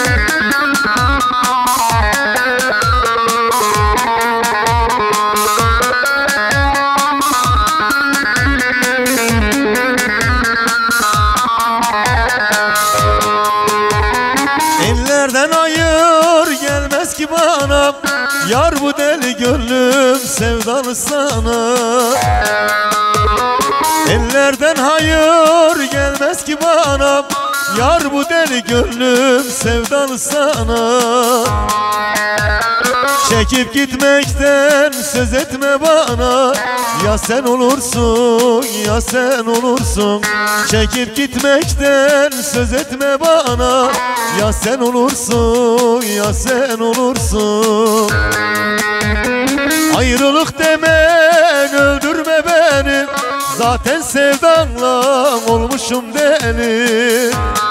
Ellerden hayır gelmez ki bana, yar bu deli gönlüm sevdalı sana. Ellerden hayır gelmez ki bana, yar bu deli gönlüm sevdalı sana. Çekip gitmekten söz etme bana, ya sen olursun ya sen olursun. Çekip gitmekten söz etme bana, ya sen olursun ya sen olursun. Ayrılık demen öldürme beni, zaten sevdanla olmuşum deli.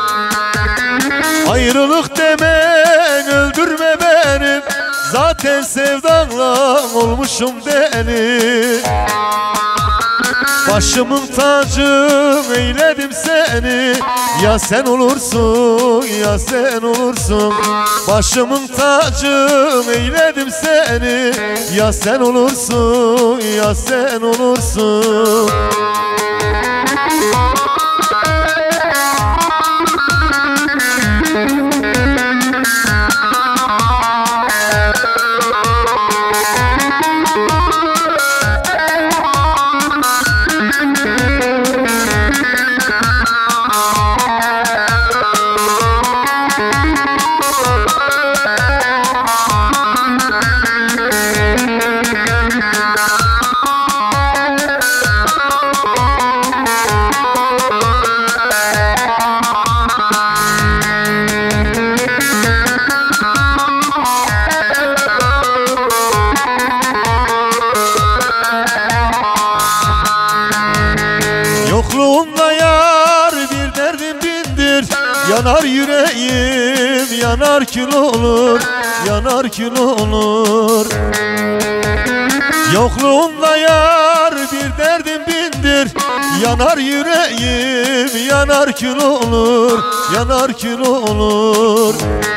Ayrılık demen öldürme beni, zaten sevdanla olmuşum deli. Başımın tacı eyledim seni, ya sen olursun ya sen olursun. Başımın tacı eyledim seni, ya sen olursun ya sen olursun. Yokluğunda yar bir derdim bindir, yanar yüreğim yanar kül olur, yanar kül olur. Yokluğunda yar bir derdim bindir, yanar yüreğim yanar kül olur, yanar kül olur.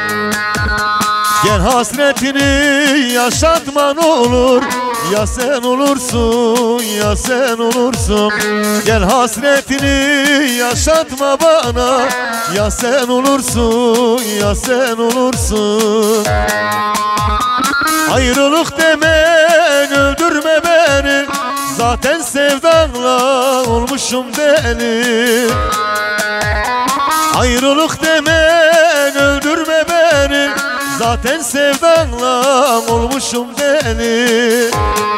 Gel hasretini yaşatma ne olur, ya sen olursun ya sen olursun. Gel hasretini yaşatma bana, ya sen olursun ya sen olursun. Ayrılık demen öldürme beni, zaten sevdanla olmuşum deli. Ayrılık demen öldürme beni, zaten sevdanla olmuşum deli.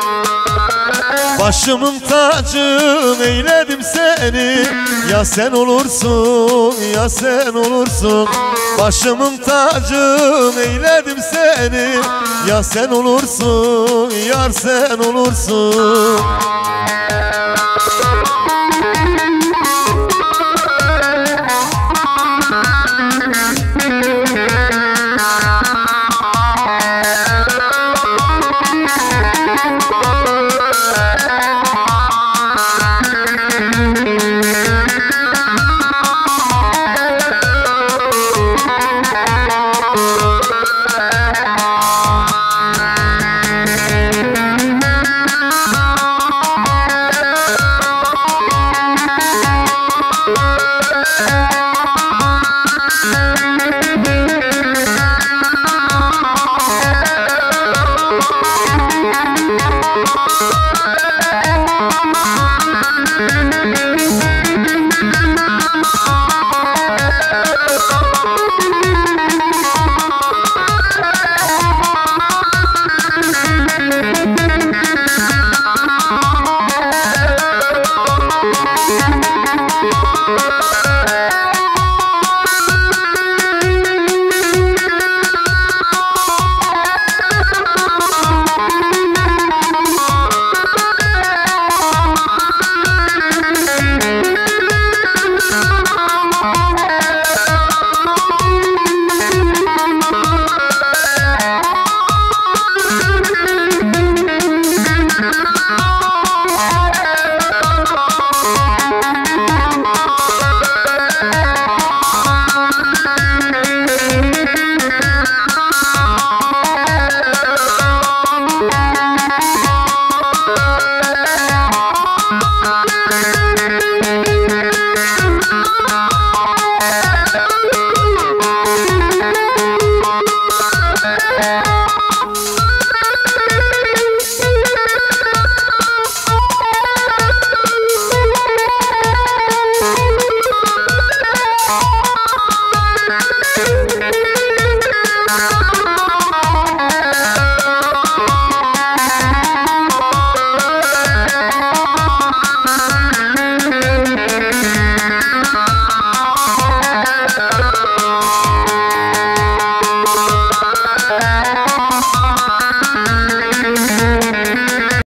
Başımın tacı eyledim seni, ya sen olursun ya sen olursun. Başımın tacı eyledim seni, ya sen olursun yar sen olursun.